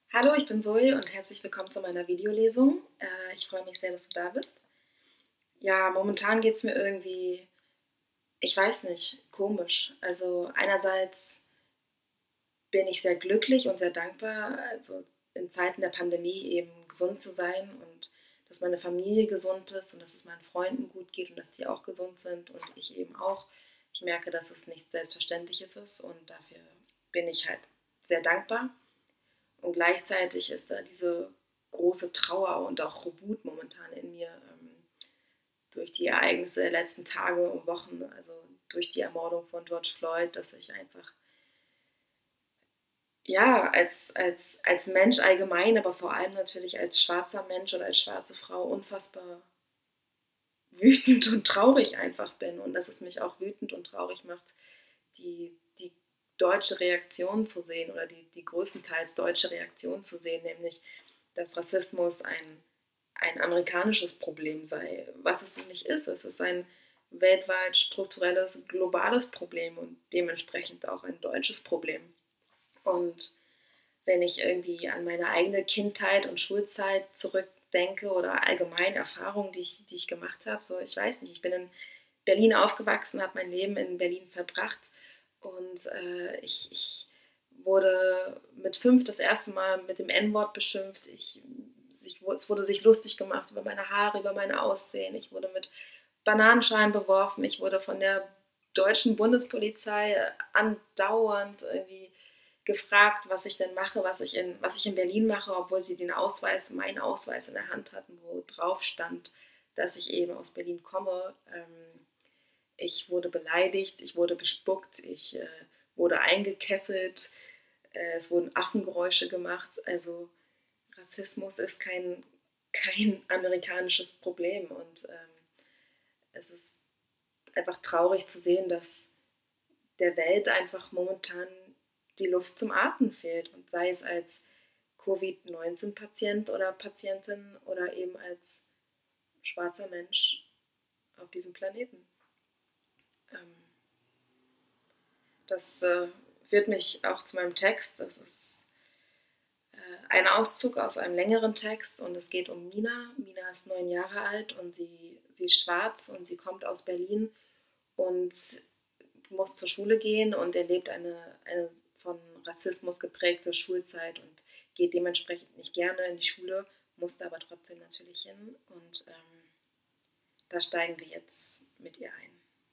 Hallo, ich bin Zoe und herzlich willkommen zu meiner Videolesung. Ich freue mich sehr, dass du da bist. Ja, momentan geht es mir irgendwie, ich weiß nicht, komisch. Also einerseits bin ich sehr glücklich und sehr dankbar, also in Zeiten der Pandemie eben gesund zu sein und dass meine Familie gesund ist und dass es meinen Freunden gut geht und dass die auch gesund sind und ich eben auch. Ich merke, dass es nichts Selbstverständliches ist und dafür bin ich halt sehr dankbar. Und gleichzeitig ist da diese große Trauer und auch Wut momentan in mir durch die Ereignisse der letzten Tage und Wochen, also durch die Ermordung von George Floyd, dass ich einfach, ja, als Mensch allgemein, aber vor allem natürlich als schwarzer Mensch oder als schwarze Frau unfassbar wütend und traurig einfach bin und dass es mich auch wütend und traurig macht, die deutsche Reaktion zu sehen oder die größtenteils deutsche Reaktion zu sehen, nämlich dass Rassismus ein amerikanisches Problem sei, was es nicht ist. Es ist ein weltweit strukturelles, globales Problem und dementsprechend auch ein deutsches Problem. Und wenn ich irgendwie an meine eigene Kindheit und Schulzeit zurückdenke oder allgemein Erfahrungen, die ich gemacht habe, so ich weiß nicht, ich bin in Berlin aufgewachsen, habe mein Leben in Berlin verbracht und ich wurde mit 5 das erste Mal mit dem N-Wort beschimpft. Es wurde sich lustig gemacht über meine Haare, über mein Aussehen. Ich wurde mit Bananenschalen beworfen. Ich wurde von der deutschen Bundespolizei andauernd irgendwie gefragt, was ich denn mache, was ich in Berlin mache, obwohl sie meinen Ausweis in der Hand hatten, wo drauf stand, dass ich eben aus Berlin komme. Ich wurde beleidigt, ich wurde bespuckt, ich wurde eingekesselt, es wurden Affengeräusche gemacht. Also Rassismus ist kein amerikanisches Problem und es ist einfach traurig zu sehen, dass der Welt einfach momentan die Luft zum Atmen fehlt und sei es als Covid-19-Patient oder Patientin oder eben als schwarzer Mensch auf diesem Planeten. Ähm, Das führt mich auch zu meinem Text. Das ist ein Auszug aus einem längeren Text und es geht um Mina. Mina ist 9 Jahre alt und sie ist schwarz und sie kommt aus Berlin und muss zur Schule gehen und erlebt eine von Rassismus geprägte Schulzeit und geht dementsprechend nicht gerne in die Schule, musste aber trotzdem natürlich hin und da steigen wir jetzt mit ihr ein.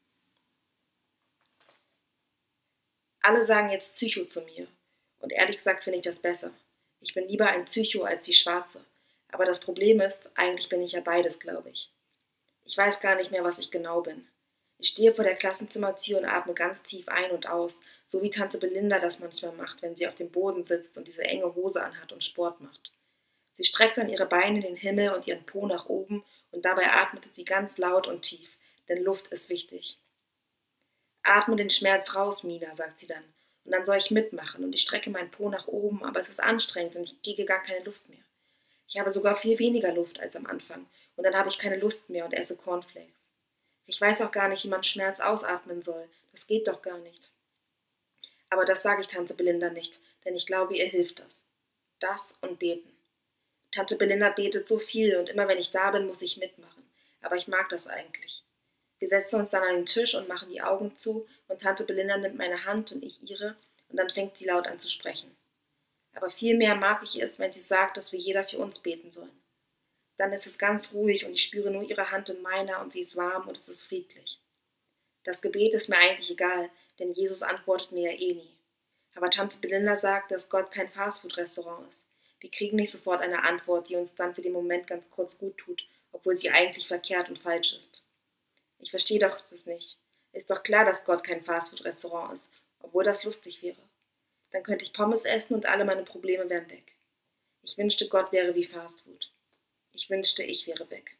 Alle sagen jetzt Psycho zu mir. Und ehrlich gesagt finde ich das besser. Ich bin lieber ein Psycho als die Schwarze. Aber das Problem ist, eigentlich bin ich ja beides, glaube ich. Ich weiß gar nicht mehr, was ich genau bin. Ich stehe vor der Klassenzimmertür und atme ganz tief ein und aus, so wie Tante Belinda das manchmal macht, wenn sie auf dem Boden sitzt und diese enge Hose anhat und Sport macht. Sie streckt dann ihre Beine in den Himmel und ihren Po nach oben und dabei atmet sie ganz laut und tief, denn Luft ist wichtig. Atme den Schmerz raus, Mina, sagt sie dann. Und dann soll ich mitmachen und ich strecke meinen Po nach oben, aber es ist anstrengend und ich kriege gar keine Luft mehr. Ich habe sogar viel weniger Luft als am Anfang und dann habe ich keine Lust mehr und esse Cornflakes. Ich weiß auch gar nicht, wie man Schmerz ausatmen soll. Das geht doch gar nicht. Aber das sage ich Tante Belinda nicht, denn ich glaube, ihr hilft das. Das und beten. Tante Belinda betet so viel und immer wenn ich da bin, muss ich mitmachen. Aber ich mag das eigentlich. Wir setzen uns dann an den Tisch und machen die Augen zu und Tante Belinda nimmt meine Hand und ich ihre und dann fängt sie laut an zu sprechen. Aber viel mehr mag ich es, wenn sie sagt, dass wir jeder für uns beten sollen. Dann ist es ganz ruhig und ich spüre nur ihre Hand in meiner und sie ist warm und es ist friedlich. Das Gebet ist mir eigentlich egal, denn Jesus antwortet mir ja eh nie. Aber Tante Belinda sagt, dass Gott kein Fastfood-Restaurant ist. Wir kriegen nicht sofort eine Antwort, die uns dann für den Moment ganz kurz gut tut, obwohl sie eigentlich verkehrt und falsch ist. Ich verstehe doch das nicht. Ist doch klar, dass Gott kein Fastfood-Restaurant ist, obwohl das lustig wäre. Dann könnte ich Pommes essen und alle meine Probleme wären weg. Ich wünschte, Gott wäre wie Fastfood. Ich wünschte, ich wäre weg.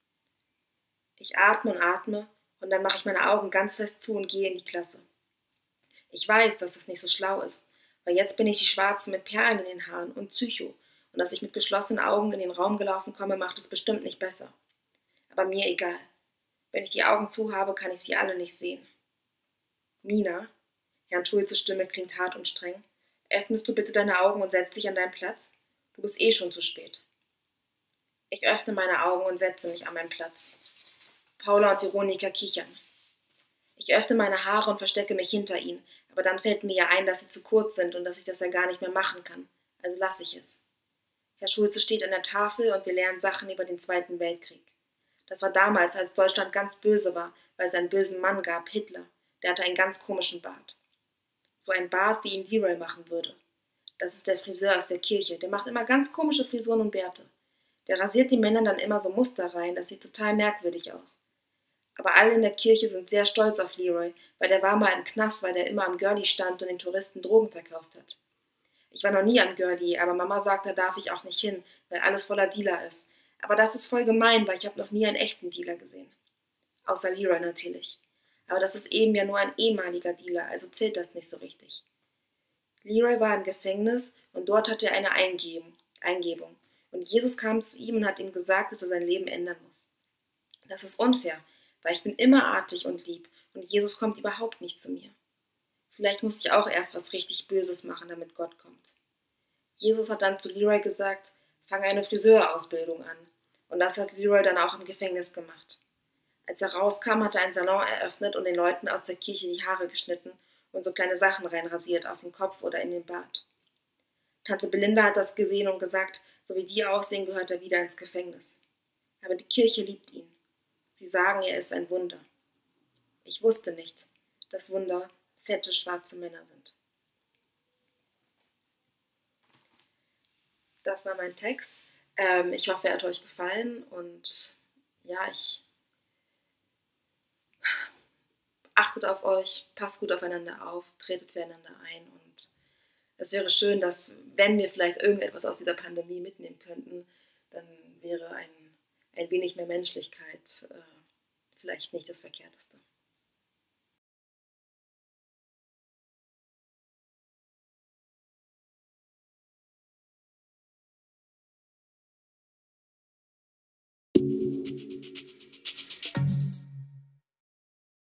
Ich atme und dann mache ich meine Augen ganz fest zu und gehe in die Klasse. Ich weiß, dass es nicht so schlau ist, weil jetzt bin ich die Schwarze mit Perlen in den Haaren und Psycho und dass ich mit geschlossenen Augen in den Raum gelaufen komme, macht es bestimmt nicht besser. Aber mir egal. Wenn ich die Augen zu habe, kann ich sie alle nicht sehen. Mina, Herrn Schulzes Stimme klingt hart und streng, öffnest du bitte deine Augen und setz dich an deinen Platz? Du bist eh schon zu spät. Ich öffne meine Augen und setze mich an meinen Platz. Paula und Veronika kichern. Ich öffne meine Haare und verstecke mich hinter ihnen, aber dann fällt mir ja ein, dass sie zu kurz sind und dass ich das ja gar nicht mehr machen kann. Also lasse ich es. Herr Schulze steht an der Tafel und wir lernen Sachen über den Zweiten Weltkrieg. Das war damals, als Deutschland ganz böse war, weil es einen bösen Mann gab, Hitler. Der hatte einen ganz komischen Bart. So ein Bart, wie ihn Leroy machen würde. Das ist der Friseur aus der Kirche. Der macht immer ganz komische Frisuren und Bärte. Der rasiert die Männer dann immer so Muster rein, das sieht total merkwürdig aus. Aber alle in der Kirche sind sehr stolz auf Leroy, weil der war mal im Knast, weil der immer am Girlie stand und den Touristen Drogen verkauft hat. Ich war noch nie am Girlie, aber Mama sagt, da darf ich auch nicht hin, weil alles voller Dealer ist. Aber das ist voll gemein, weil ich habe noch nie einen echten Dealer gesehen. Außer Leroy natürlich. Aber das ist eben ja nur ein ehemaliger Dealer, also zählt das nicht so richtig. Leroy war im Gefängnis und dort hatte er eine Eingebung. Und Jesus kam zu ihm und hat ihm gesagt, dass er sein Leben ändern muss. Das ist unfair, weil ich bin immer artig und lieb und Jesus kommt überhaupt nicht zu mir. Vielleicht muss ich auch erst was richtig Böses machen, damit Gott kommt. Jesus hat dann zu Leroy gesagt, fang eine Friseurausbildung an. Und das hat Leroy dann auch im Gefängnis gemacht. Als er rauskam, hat er einen Salon eröffnet und den Leuten aus der Kirche die Haare geschnitten und so kleine Sachen reinrasiert auf den Kopf oder in den Bart. Tante Belinda hat das gesehen und gesagt, so wie die aussehen, gehört er wieder ins Gefängnis. Aber die Kirche liebt ihn. Sie sagen, er ist ein Wunder. Ich wusste nicht, dass Wunder fette, schwarze Männer sind. Das war mein Text. Ich hoffe, er hat euch gefallen und ja, achtet auf euch, passt gut aufeinander auf, tretet füreinander ein und es wäre schön, dass, wenn wir vielleicht irgendetwas aus dieser Pandemie mitnehmen könnten, dann wäre ein wenig mehr Menschlichkeit vielleicht nicht das Verkehrteste.